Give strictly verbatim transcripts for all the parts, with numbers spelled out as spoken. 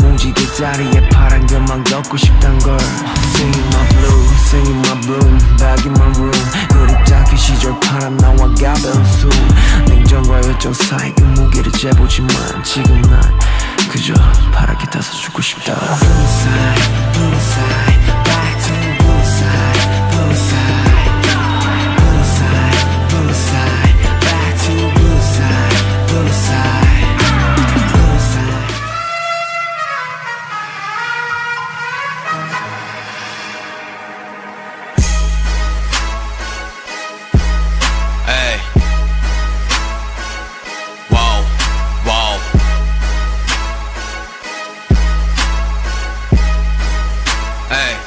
무지개 다리에 파란 것만 걷고 싶단 걸. Singing my blue, singing my bloom, back in my room. 그립작의 시절 파란 나와 가벼운 숨. 냉정과 열정 사이 그 무게를 재보지만 지금 난 그저 파랗게 타서 죽고 싶다. Blue side, blue side, back to blue side, blue side, blue side, blue side, back to blue side, blue side, blue side. Hey, wow, wow. Hey,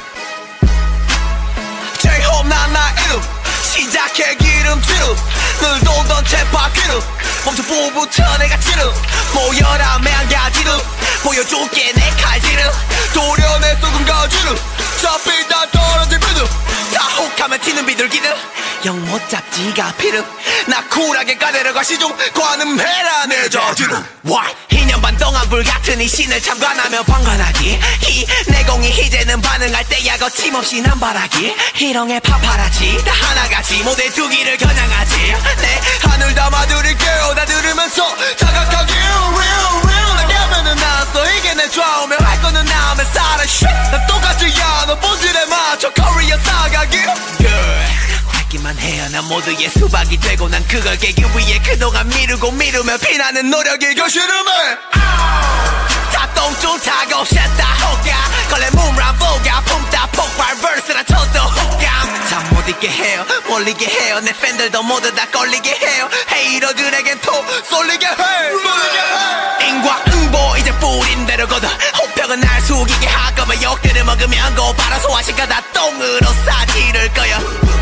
Jhope 난 나의 이름 시작해 기름지름 늘 돌던 쳇바퀴름 멈춰 부부터 내가 찌름 모여라 매한가지름 보여줄게 내 칼질름 도련의 썩은 가지름 잡히 다 떨어질 비듬 다 혹하면 튀는 비둘기들 영 못 잡지가 피름 나 쿨하게 까내려가 시중 관음해라 내 저지름 What? 이 년 반 동안 불같은 이 신을 참관하며 방관하기 이 내공이 이제는 반응할 때야 거침없이 남바라기 희롱의 파파라치 다 하나같이 모델 두 길을 겨냥하지 내 하늘 담아드릴게요 다 들으면서 자각하기 real real 내 가면은 나왔어 이게 내 좌우며 할 거는 나오면 살아 shit 난 똑같지 않아 본질에 맞춰 코리아 사가기 yeah. 기만 해야 난 모두의 수박이 되고 난 그걸 깨기 위해 그동안 미루고 미루며 피나는 노력이 결실음해 다 똥줄 타고 쉣다 호가 걸레 뭉랑 보가 뿜다 폭발 verse라 쳐도 호감 잠 못 있게 해요 몰리게 해요 내 팬들도 모두 다 걸리게 해요 헤이러들에겐 톡 쏠리게 해 인과 응보 이제 뿌린 대로 걷어 호평은 날 숙이게 할 거면 욕들을 먹으면 고바로 소화시켜 다 똥으로 사지를 거야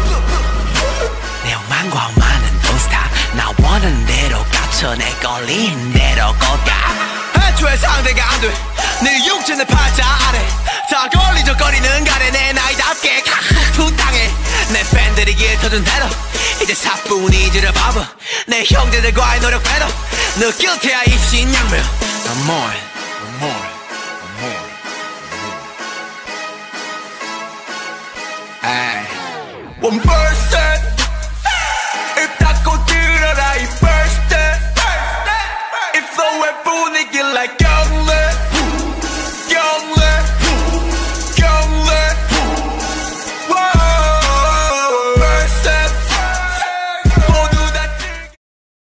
내 욕망과 많은 돈스타 나 원하는 대로 갇혀 내 걸린 대로 걷가 애초에 상대가 안돼 네 육체는 팔자 아래 다 걸리적거리는 가래 내 나이답게 두 땅에 내 팬들이 길 터준 대로 이제 사뿐이지를 바보 내 형제들과의 노력 배도 느낄 테야 입신양면 One more, one more, one more, one more. Ay. One percent